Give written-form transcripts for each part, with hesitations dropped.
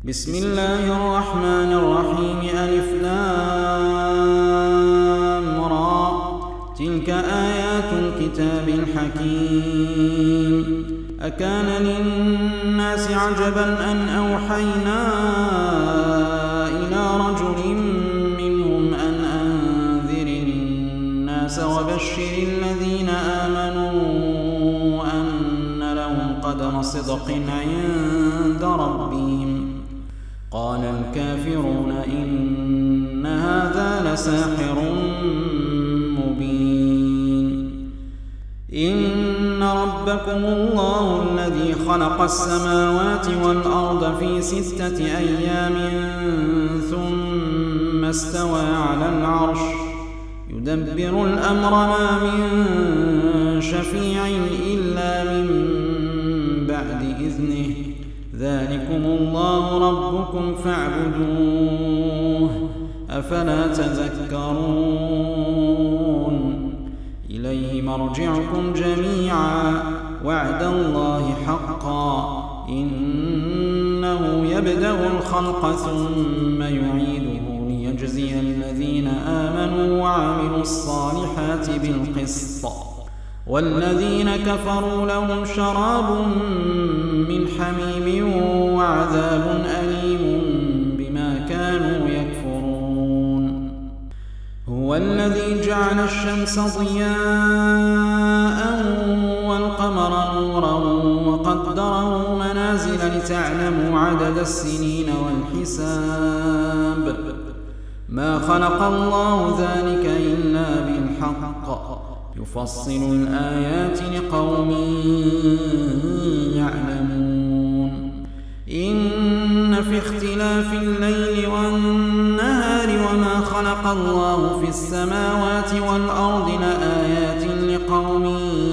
بسم الله الرحمن الرحيم. ألف لام را. تلك آيات الكتاب الحكيم. أكان للناس عجبا أن أوحينا إلى رجل منهم أن أنذر الناس وبشر الذين آمنوا أن لهم قدم صدق عند ربهم. قال الكافرون إن هذا لساحر مبين. إن ربكم الله الذي خلق السماوات والأرض في 6 أيام ثم استوى على العرش يدبر الأمر ما من شفيع إلا من بعد إذنه. ذلكم الله ربكم فاعبدوه أفلا تذكرون. إليه مرجعكم جميعا وعد الله حقا إنه يبدأ الخلق ثم يعيده ليجزي الذين آمنوا وعملوا الصالحات بالقسط والذين كفروا لهم شراب من حميم وعذاب أليم بما كانوا يكفرون. هو الذي جعل الشمس ضياء والقمر نورا وقدره منازل لتعلموا عدد السنين والحساب. ما خلق الله ذلك إلا بالحق يفصل الآيات لقوم يعلمون. إن في اختلاف الليل والنهار وما خلق الله في السماوات والأرض لآيات لقوم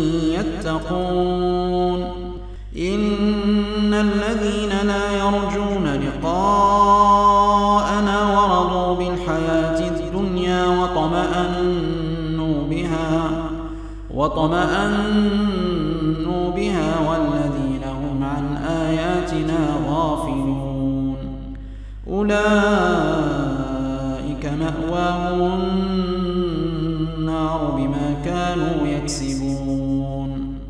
يتقون. إن الذين لا يرجون لقاءنا ورضوا بالحياة الدنيا وطمأنوا بها والذين هم عن آياتنا غافلون أولئك مأواهم النار بما كانوا يكسبون.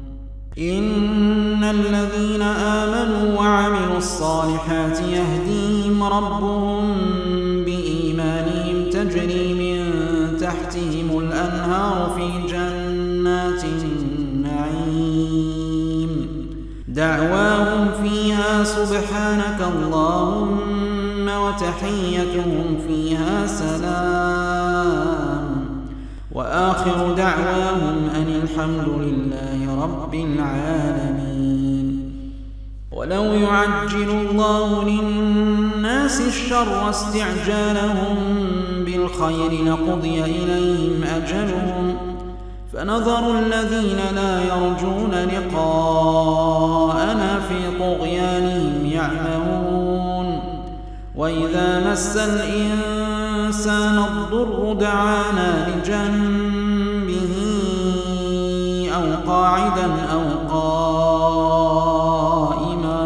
إن الذين آمنوا وعملوا الصالحات يهديهم ربهم بإيمانهم تجري من تحتهم الأنهار في جنات النعيم دعواهم فيها سبحانك اللهم وتحيتهم فيها سلام وآخر دعواهم أن الحمد لله رب العالمين. ولو يعجل الله للناس الشر استعجالهم بالخير لقضي إليهم أجلهم فنظر الذين لا يرجون لقاءنا في طغيانهم يعمهون. وإذا مس الإنسان الضر دعانا لجنبه أو قاعدا أو قائما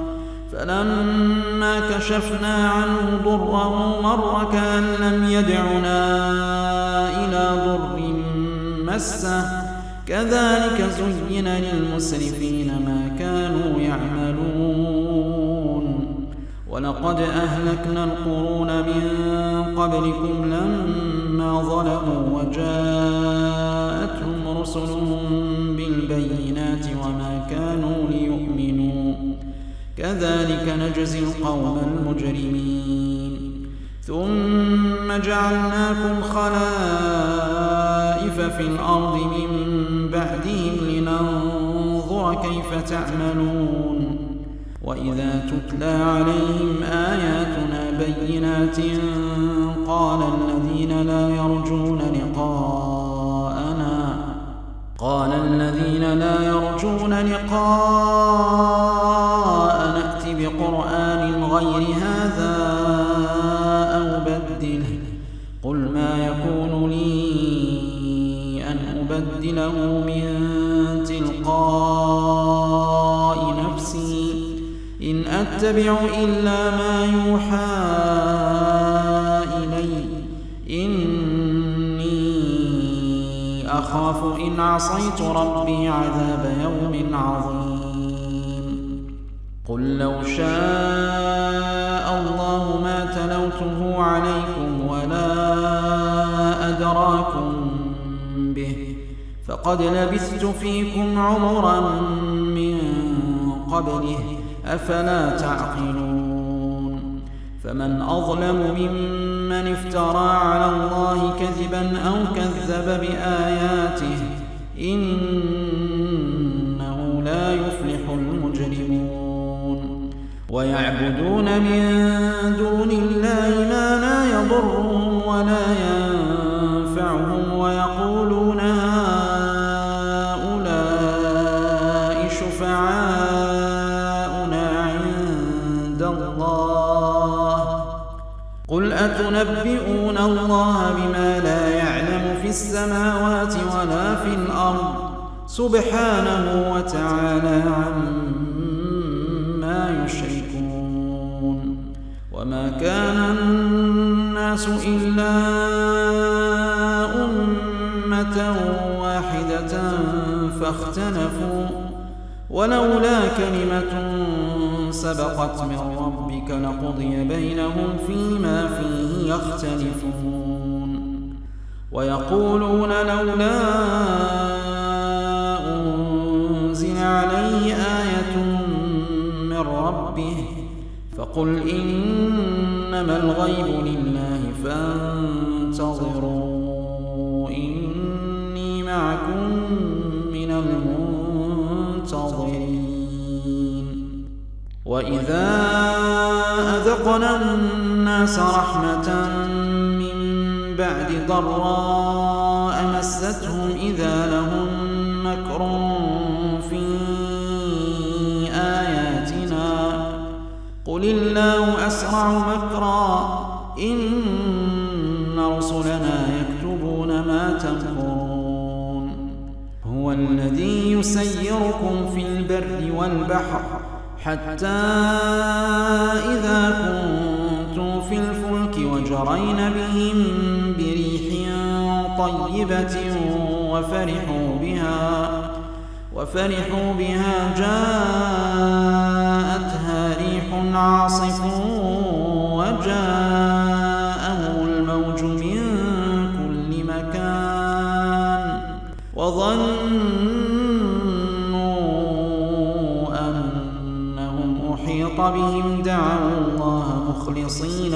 فلما كشفنا عنه ضره مر كأن لم يدعنا إلى ضر مسه كذلك زين للمسرفين ما كانوا يعملون. ولقد أهلكنا القرون من قبلكم لما ظلموا وجاءتهم رسلهم بالبينات وما كانوا ليؤمنوا كذلك نجزي القوم المجرمين. ثم جعلناكم خلائف في الأرض من بعدهم لننظر كيف تعملون. وإذا تتلى عليهم آياتنا بينات قال الذين لا يرجون لقاءنا ائت بقرآن غير هذا أو بدله قل ما يكون لي أن أبدله من تلقاء نفسي إن أتبع إلا ما يوحى إلي إني أخاف إن عصيت ربي عذاب يوم عظيم قل لو شاء الله ما تلوته عليكم ولا أدراكم به فقد لبثت فيكم عمرا من قبله أفلا تعقلون فمن أظلم ممن افترى على الله كذبا أو كذب بآياته إنه لا يفلح المجرمون ويعبدون من دون الله ما لا يضرهم ولا ينفعهم ويقولون هؤلاء شفعاؤنا عند الله قل أتنبئون الله بما لا يعلم في السماوات ولا في الأرض سبحانه وتعالى عما يشركون وما كان الناس إلا أمة واحدة فاختلفوا ولولا كلمة سبقت من ربك لقضي بينهم فيما فيه يختلفون ويقولون لولا أنزل عليه آية من ربه فقل إنما الغيب لله فانتظروا إني معكم من المنتظرين وإذا أذقنا الناس رحمة من بعد ضراء مستهم إذا لهم مكر في آياتنا قل الله أسرع مكرا إن رسلنا يكتبون ما تمكرون هو الذي يسيركم في البر والبحر حتى إذا كنتم في الفلك وجرين بهم بريح طيبة وفرحوا بها جاءتها ريح عاصف وجاءهم الموج من كل مكان وظنوا أنهم أحيط بهم دعوا الله مخلصين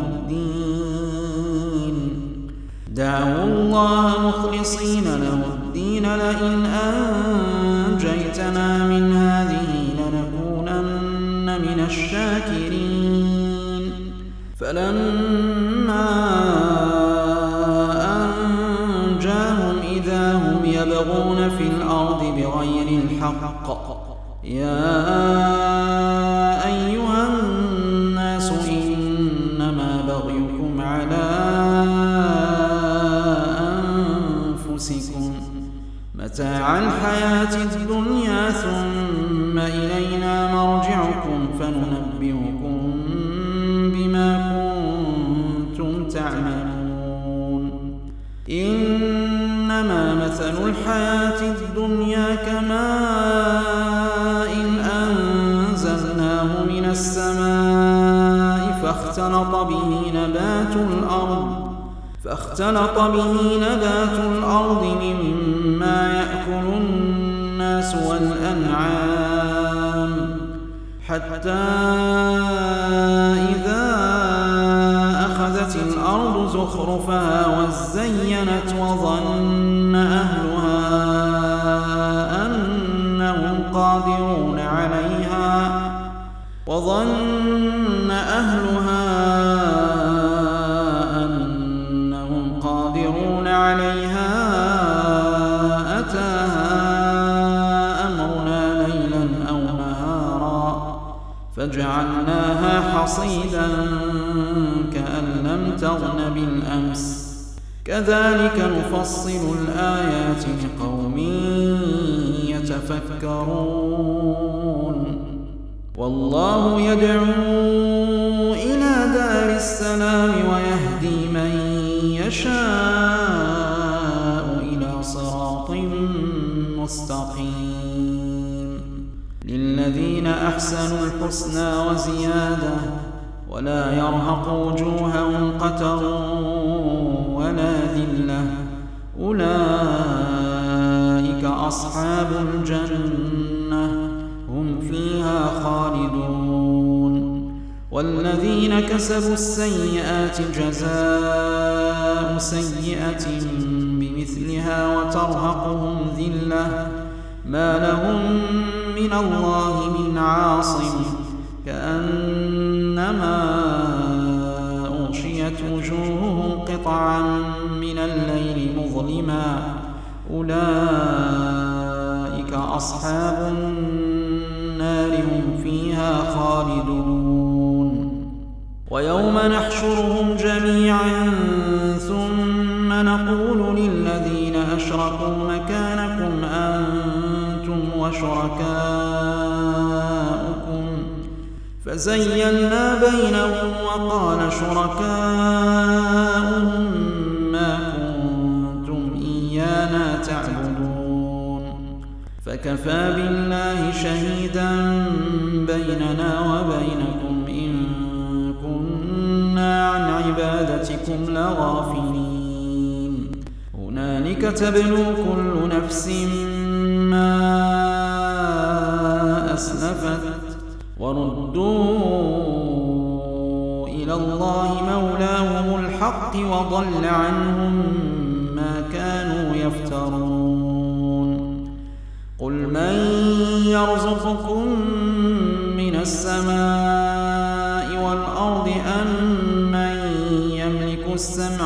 له الدين لئن أنجيتنا من هذه لنكونن من الشاكرين فلما أنجاهم إذا هم يبغون في الأرض بغير الحق يا أيها الناس إنما بغيكم على أنفسكم متاع الحياة الدنيا ثم إلينا مرجعكم فننبئكم بما كنتم تعملون إنما مثل الحياة الدنيا كماء أنزلناه من السماء فاختلط به نبات الأرض مما يأكل الناس والأنعام حتى إذا أخذت الأرض زخرفها وزينت وظن أهلها أنهم قادرون عليها أتاها أمرنا ليلا أو نهارا فجعلناها حصيدا كأن لم تغن بالأمس كذلك نفصل الآيات لقوم يتفكرون والله يدعو إلى دار السلام ويهدي من يشاء إلى صراط مستقيم للذين أحسنوا الحسنى وزيادة ولا يرهق وجوههم قتر ولا ذلة أولئك أصحاب الجنة هم فيها خالدون والذين كسبوا السيئات جزاء سيئة بمثلها وترهقهم ذلة ما لهم من الله من عاصم كأنما أغشيت وجوههم قطعا من الليل مظلما أولئك أصحاب النار هم فيها خالدون ويوم نحشرهم جميعا ثم نقول للذين أشركوا مكانكم أنتم وشركاؤكم فزيّلنا بينهم وقال شركاؤهم ما كنتم إيانا تعبدون فكفى بالله شهيدا بيننا وبينكم إن كنا عن عبادتكم لغافلين هنالك تبلو كل نفس ما أسلفت وردوا إلى الله مولاهم الحق وضل عنهم ما كانوا يفترون قل من يرزقكم من السماء والأرض أم من يملك السمع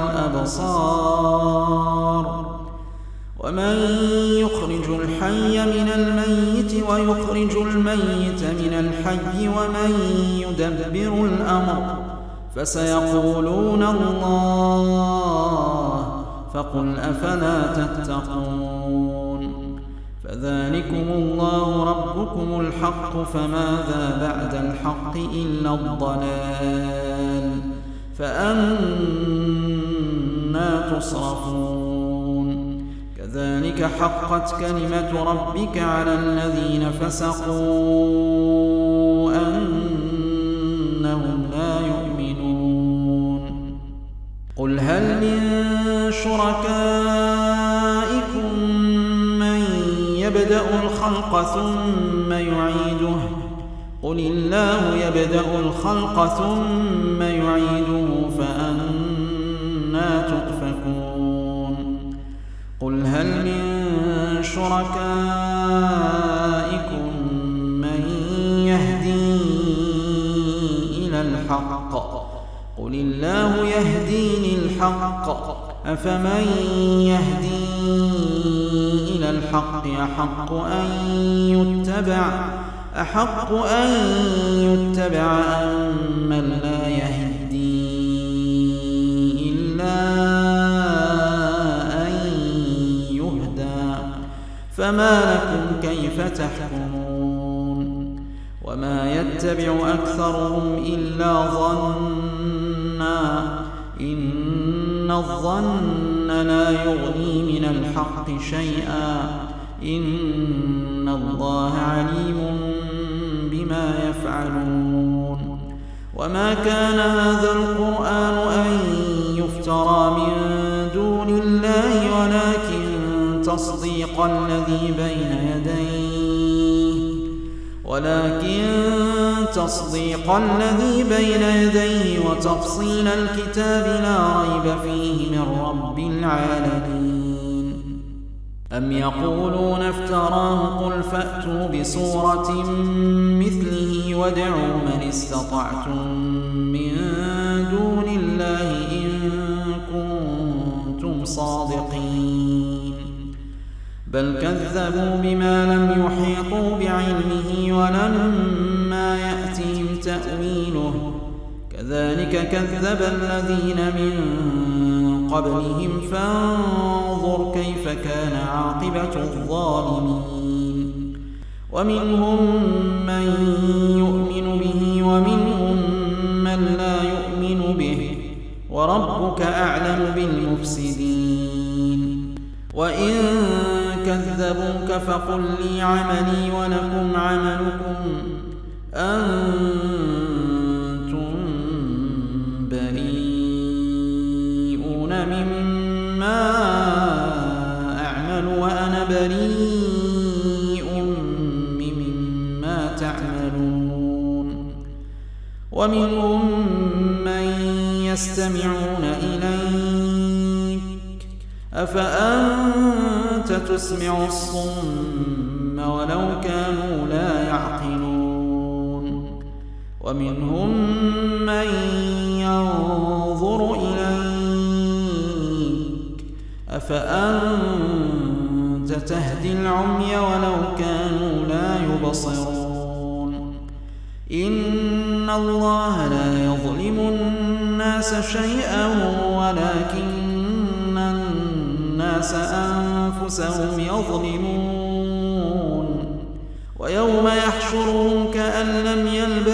والأبصار ومن يخرج الحي من الميت ويخرج الميت من الحي ومن يدبر الأمر فسيقولون الله فقل أفلا تتقون فذلكم الله ربكم الحق فماذا بعد الحق إلا الضلال فأنى تصرفون كذلك حقت كلمة ربك على الذين فسقوا أنهم لا يؤمنون قل هل من شركائكم من يبدأ الخلق ثم يعيده قل الله يبدأ الخلق ثم يعيده فأنى تؤفكون قل هل من شركائكم من يهدي إلى الحق قل الله يهدي للحق أفمن يهدي إلى الحق أحق أن يتبع أم من لا يهدي إلا أن يهدى فما لكم كيف تحكمون وما يتبع أكثرهم إلا ظنا إن الظن لا يغني من الحق شيئا إن الله عليم بما يفعلون وما كان هذا القرآن أن يفترى من دون الله ولكن تصديق الذي بين يديه وتفصيل الكتاب لا ريب فيه من رب العالمين أم يقولون افتراه قل فأتوا بسورة مثله وادعوا من استطعتم من دون الله إن كنتم صادقين بل كذبوا بما لم يحيطوا بعلمه ولما يأتهم تأويله كذلك كذب الذين من قبلهم فانظر كيف كان عاقبة الظالمين ومنهم من يؤمن به ومنهم من لا يؤمن به وربك أعلم بالمفسدين وإن كذبوك فقل لي عملي ولكم عملكم أنتم بريئون مما أعمل وأنا بريء مما تعملون ومنهم من يستمعون إليك أفأنت تسمع الصم ولو كانوا لا يعقلون ومنهم من ينظر إليك أفأنت تهدي العمي ولو كانوا لا يبصرون إن الله لا يظلم الناس شيئا ولكن الناس أنفسهم يظلمون ويوم يحشرهم كأن لم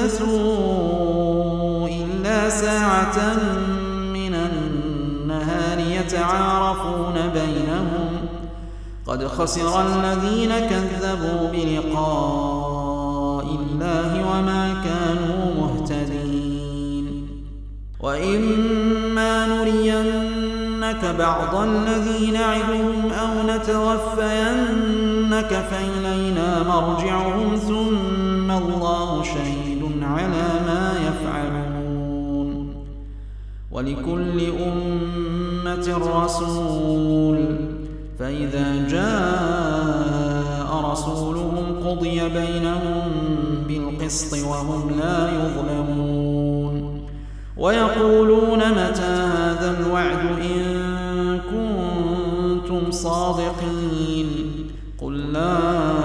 يلبثوا إلا ساعة من النهار يتعارفون بينهم قد خسر الذين كذبوا بلقاء الله وما كانوا مهتدين وإما نرينك بعض الذي نعدهم أو نتوفينك فإلينا مرجعهم ثم الله شهيد على ما يفعلون ولكل أمة رسول فإذا جاء رسولهم قضي بينهم بالقسط وهم لا يظلمون ويقولون متى هذا الوعد إن كنتم صادقين قل لا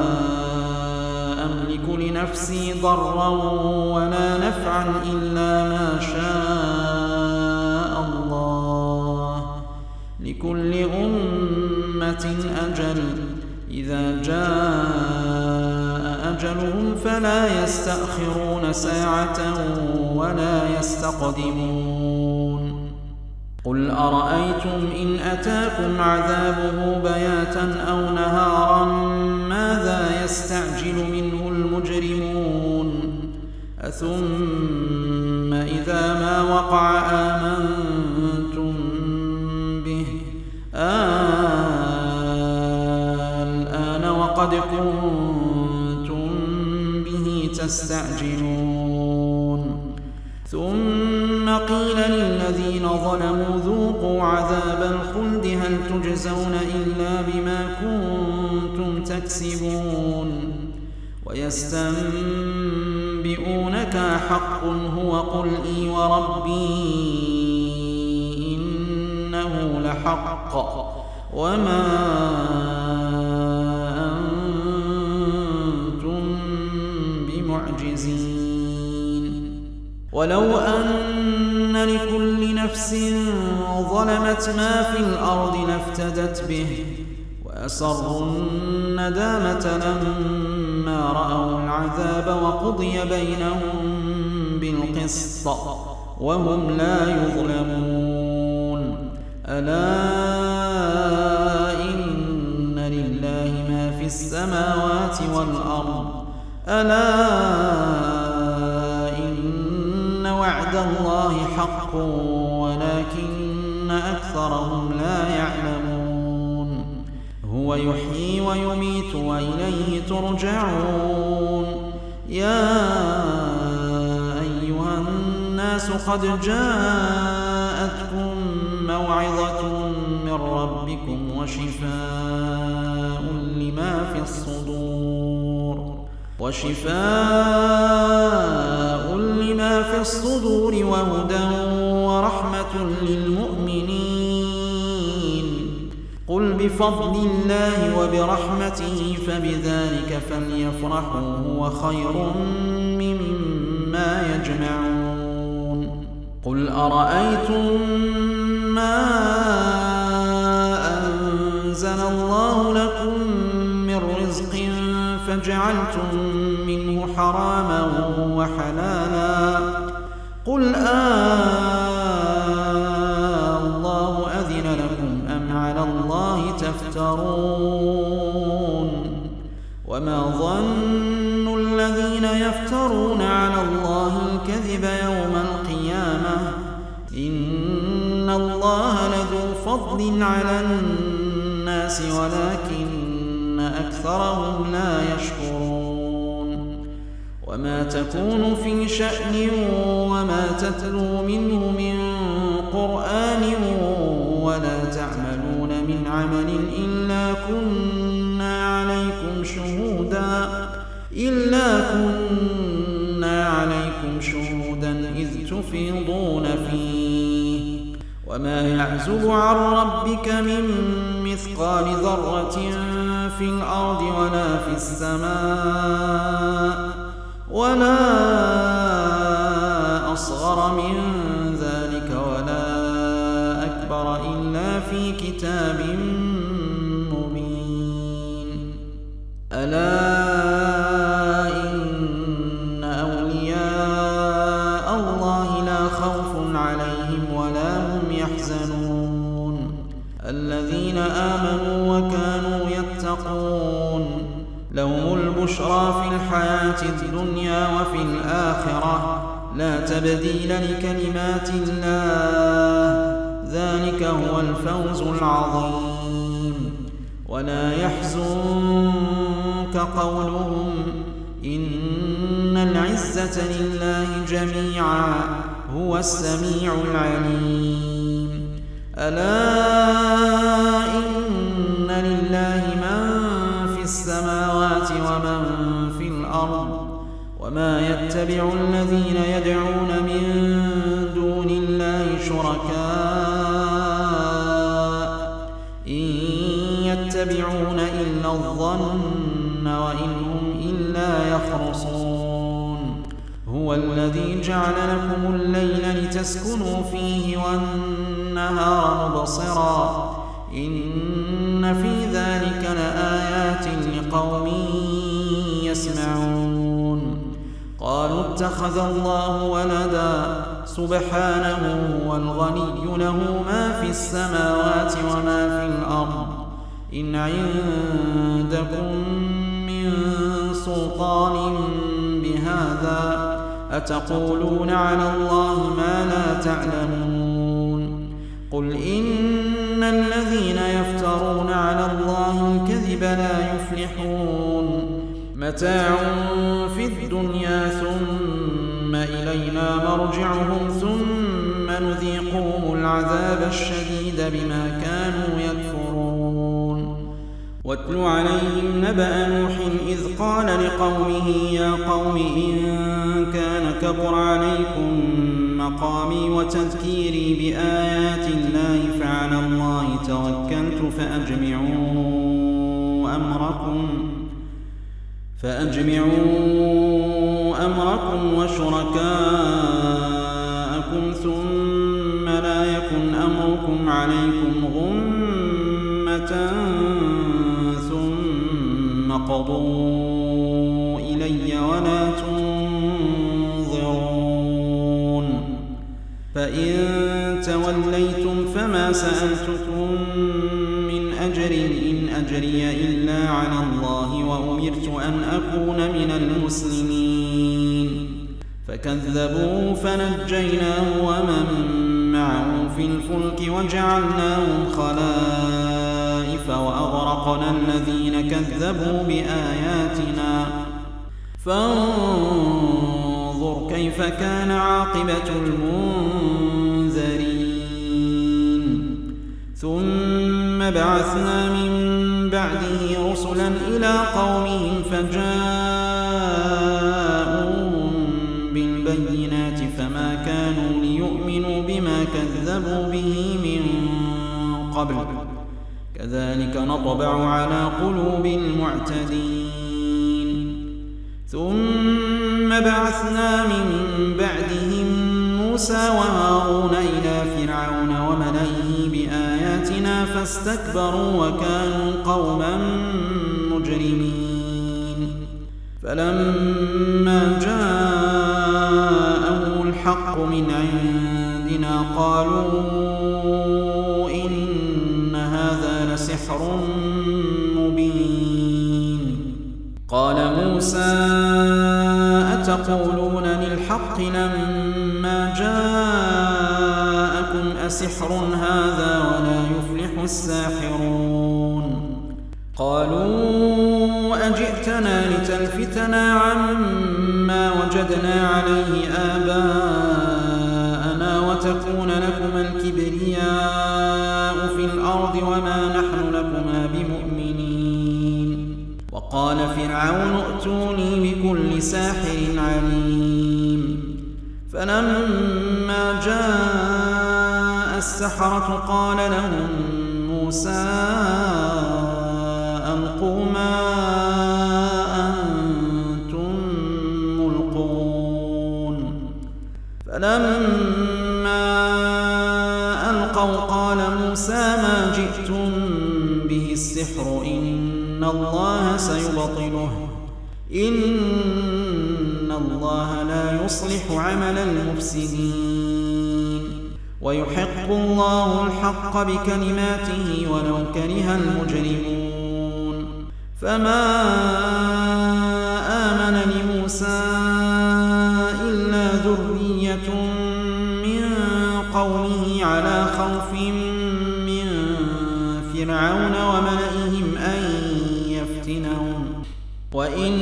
أملك لنفسي ضرا ولا نفعا إلا ما شاء الله لكل أمة أجل إذا جاء أجلهم فلا يستأخرون ساعة ولا يستقدمون قل أرأيتم إن أتاكم عذابه بياتا أو نهارا ماذا يستعجل منه المجرمون أثم إذا ما وقع آمنتم به الآن وقد كنتم به تستعجلون ثم قيل للذين ظلموا ذوقوا عذاب الخلد هل تجزون إلا بما كنتم تكسبون ويستنبئونك حق هو قل إي وربي إنه لحق وما أنتم بمعجزين ولو أن لكل نفس ظلمت ما في الأرض لافتدت به وأسروا الندامة لما رأوا العذاب وقضي بينهم بالقسط وهم لا يظلمون ألا إن لله ما في السماوات والأرض ألا إن وعد الله حق ولكن أكثرهم لا يعلمون هو يحيي ويميت وإليه ترجعون يا أيها الناس قد جاءتكم موعظة من ربكم وشفاء لما في الصدور وهدى ورحمة للمؤمنين قل بفضل الله وبرحمته فبذلك فليفرحوا هو خير مما يجمعون قل أرأيتم ما أنزل الله لكم من رزق جعلتم منه حراما وحلالا قل الله أذن لكم أم على الله تفترون وما ظن الذين يفترون على الله الكذب يوم القيامة إن الله لذو فضل على الناس ولكن أكثرهم لا يشكرون وما تكون في شأن وما تتلو منه من قرآن ولا تعملون من عمل إلا كنا عليكم شهودا إذ تفيضون فيه وما يعزب عن ربك من مثقال ذرة في الأرض ولا في السماء ولا أصغر من ذلك ولا أكبر إلا في كتاب مبين ألا إن أولياء الله لا خوف عليهم ولا هم يحزنون الذين آمنوا وكانوا يتقون لهم البشرى في الحياة الدنيا وفي الآخرة لا تبديل لكلمات الله ذلك هو الفوز العظيم ولا يحزنك قولهم إن العزة لله جميعا هو السميع العليم ألا إن لله من في السماوات ومن في الأرض وما يتبع الذين يدعون من دون الله شركاء إن يتبعون إلا الظن وإن هم إلا يخرصون هو الذي جعل لكم الليل لتسكنوا فيه والنهار مبصرا إن في ذلك لآيات لقوم يسمعون قالوا اتخذ الله ولدا سبحانه هو الغني له ما في السماوات وما في الأرض إن عندكم من سلطان بهذا أتقولون على الله ما لا تعلمون قل إن الذين يفترون على الله الكذب لا يفلحون متاع في الدنيا ثم إلينا مرجعهم ثم نذيقهم العذاب الشديد بما كانوا يكفرون واتل عليهم نبأ نوح إذ قال لقومه يا قوم إن كان كبر عليكم مقامي وتذكيري بآيات الله فعلى الله توكلت فأجمعوا أمركم وشركاءكم ثم لا يكن أمركم عليكم غمة ثم قضوا إلي ولا تنظرون فإن توليتم فما سألتكم من أجر إن أجري إلا على الله وأمرت أن أكون من المسلمين فكذبوه فنجيناه ومن معه في الفلك وجعلناهم خلائف وأغرقنا الذين كذبوا بآياتنا فانظر كيف كان عاقبة المنذرين ثم بعثنا من بعده رسلا إلى قومهم فجاءوهم بالبينات فما كانوا ليؤمنوا بما كذبوا به من قبل كذلك نطبع على قلوب المعتدين ثم بعثنا من بعدهم موسى وهارون إلى فرعون وملئه بآياتنا فاستكبروا وكانوا قوما مجرمين فلما جاءهم الحق من عندنا قالوا إن هذا لسحر مبين. قال موسى أتقولون للحق لما جاءكم أسحر هذا ولا يفلح الساحرون. قالوا أجئتنا لتلفتنا عما وجدنا عليه آباءنا وتكون لكما الكبرياء في الأرض وما نحن لكما بمؤمنين. وقال فرعون ائتوني بكل ساحر عليم. فلما جاء السحرة قال لهم موسى ألقوا ما أنتم ملقون. فلما ألقوا قال موسى ما جئتم به السحر إن الله سيبطله إن الله لا يصلح عمل المفسدين ويحق الله الحق بكلماته ولو كره المجرمون. فما آمن لموسى إلا ذرية من قومه على خوف من فرعون وملئهم أن يفتنهم وإن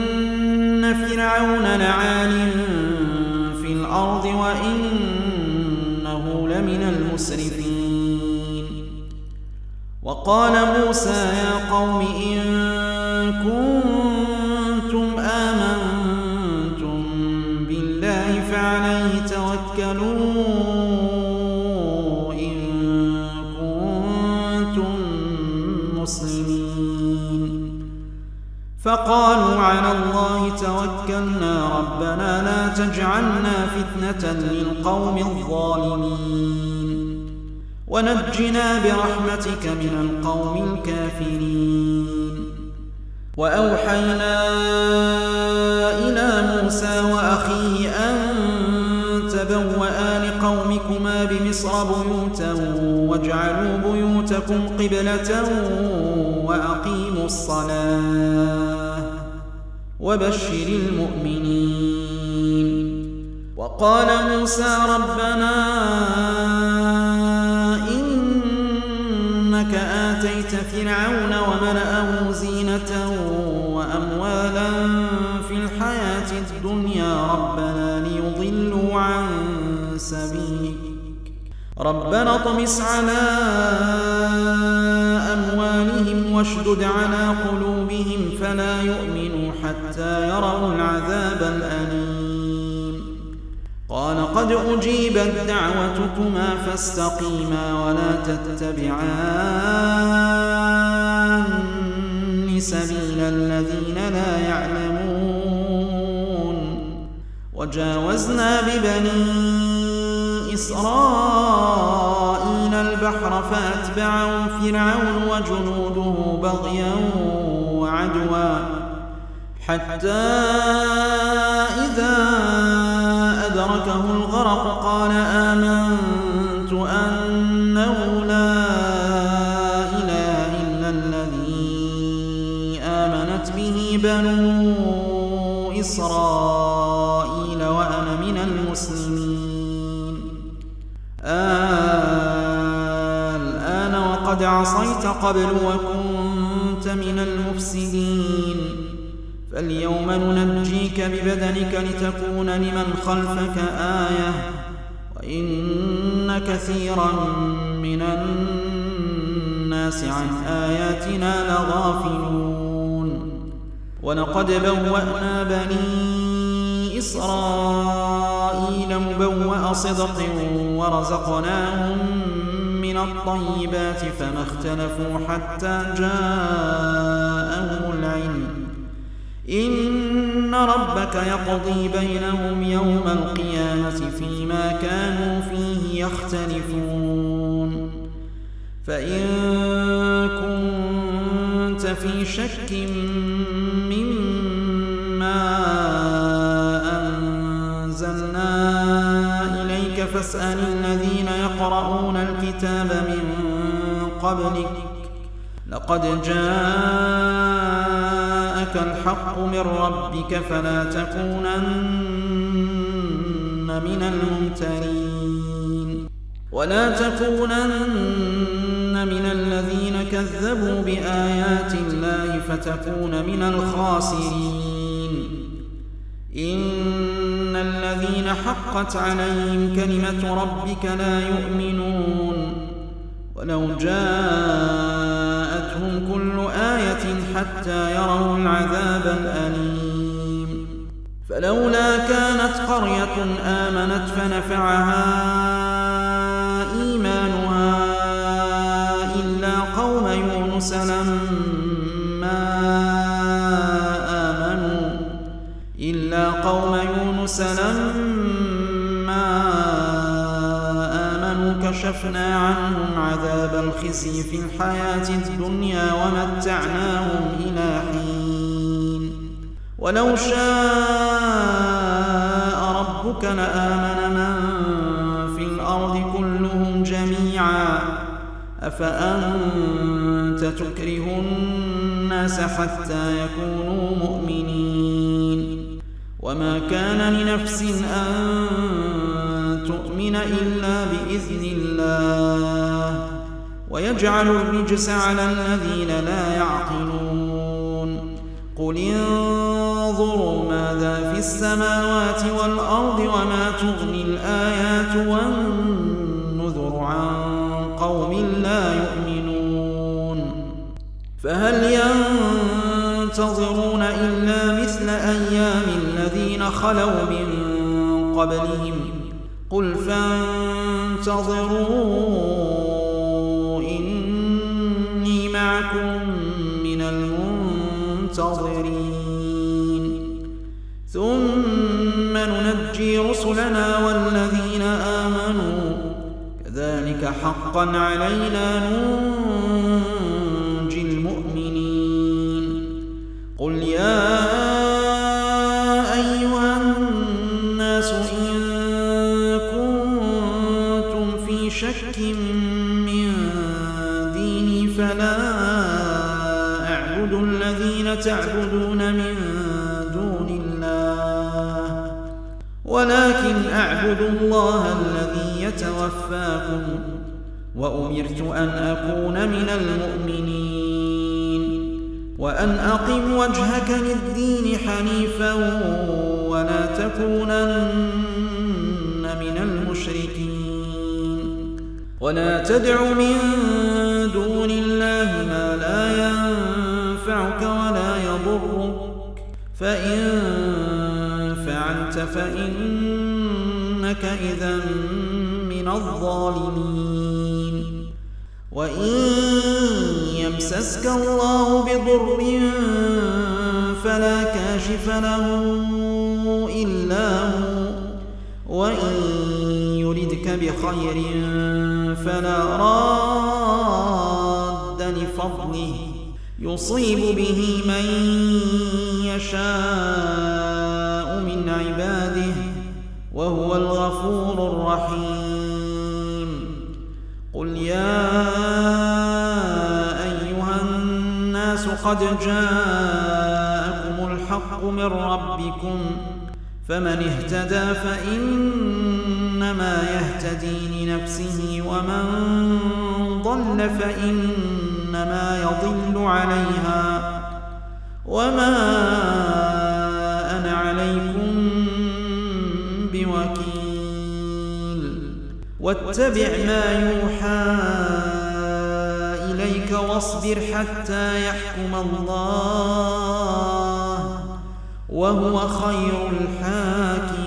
فرعون لعال في الأرض وإنه لمن المسرفين. وقال موسى يا قوم إن كنتم آمنتم بالله فعليه توكلوا إن كنتم مسلمين. فقالوا على الله توكلنا ربنا لا تجعلنا فتنة للقوم الظالمين ونجنا برحمتك من القوم الكافرين. وأوحينا إلى موسى وأخيه أن تبوأ لقومكما بمصر بيوتا واجعلوا بيوتكم قبلة وأقيموا الصلاة وبشر المؤمنين. وقال موسى ربنا إنك آتيت فرعون وملأه زينة وأموالا في الحياة الدنيا ربنا ليضلوا عن سبيلك ربنا اطمس على أموالهم واشدد على قلوبهم فلا يؤمنوا حتى يروا العذاب الأليم. قال قد أجيبت دعوتكما فاستقيما ولا تتبعان سبيل الذين لا يعلمون. وجاوزنا ببني إسرائيل البحر فأتبعهم فرعون وجنوده بغيا وعدوا حتى إذا أدركه الغرق قال آمنت أنه لا إله إلا الذي آمنت به بنو إسرائيل وأنا من المسلمين. الآن وقد عصيت قبل وكنت من المفسدين فاليوم ننجيك ببدنك لتكون لمن خلفك آية وإن كثيرا من الناس عن آياتنا لغافلون. ولقد بوأنا بني إسرائيل مبوأ صدق ورزقناهم من الطيبات فما اختلفوا حتى جاءهم العلم إن ربك يقضي بينهم يوم القيامة فيما كانوا فيه يختلفون. فإن كنت في شك مما ربك فاسأل الذين يقرؤون الكتاب من قبلك لقد جاءك الحق من ربك فلا تكونن من الممترين ولا تكونن من الذين كذبوا بآيات الله فتكون من الخاسرين إن الذين حقت عليهم كلمة ربك لا يؤمنون ولو جاءتهم كل آية حتى يروا العذاب الأليم فلولا كانت قرية آمنت فنفعها إيمانها إلا قوم يونس لما آمنوا كشفنا عنهم عذاب الخزي في الحياة الدنيا ومتعناهم إلى حين ولو شاء ربك لآمن من في الأرض كلهم جميعا أفأنت تكره الناس حتى يكونوا مؤمنين وما كان لنفس أن تؤمن إلا بإذن الله ويجعل الرجس على الذين لا يعقلون قل انظروا ماذا في السماوات والأرض وما تغني الآيات والنذر عن قوم لا يؤمنون فهل ينتظرون إلا مثل أيام الذين خلوا من قبلهم قل فانتظروا إني معكم من المنتظرين ثم ننجي رسلنا والذين آمنوا كذلك حقا علينا ننجي المؤمنين قل يا أيها الناس إن كنتم في شك من ديني فلا أعبد الذين تعبدون من دون الله ولكن أعبد الله الذي يتوفاكم وأمرت أن أكون من المؤمنين وأن أقم وجهك للدين حنيفا ولا تكونن من المشركين ولا تدع من دون الله ما لا ينفعك ولا يضرك فإن فعلت فإنك إذا من الظالمين وإن يمسسك الله بضر فلا كاشف له إلا هو وإن يردك بخير فلا راد لفضله يصيب به من يشاء من عباده وهو الغفور الرحيم قل يا أيها الناس قد جاءكم الحق من ربكم فمن اهتدى فإنما يهتدي لنفسه ومن ضل فإنما يضل عليها وما أنا عليكم بوكيل واتبع ما يوحى إليك واصبر حتى يحكم الله وهو خير الحاكمين